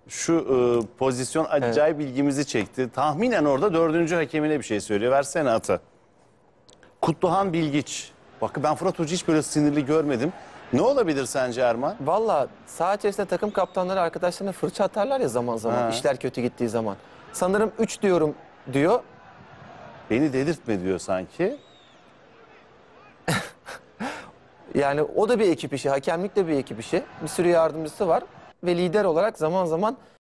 Şu pozisyon acayip ilgimizi çekti. Tahminen orada 4. hakemine bir şey söylüyor. Versene atı. Kutluhan Bilgiç. Bak ben Fırat Hoca hiç böyle sinirli görmedim. Ne olabilir sence Erman? Valla saha içerisinde takım kaptanları arkadaşlarına fırça atarlar ya zaman zaman. Ha. İşler kötü gittiği zaman. Sanırım 3 diyorum diyor. Beni delirtme diyor sanki. Yani o da bir ekip işi. Hakemlik de bir ekip işi. Bir sürü yardımcısı var. Ve lider olarak zaman zaman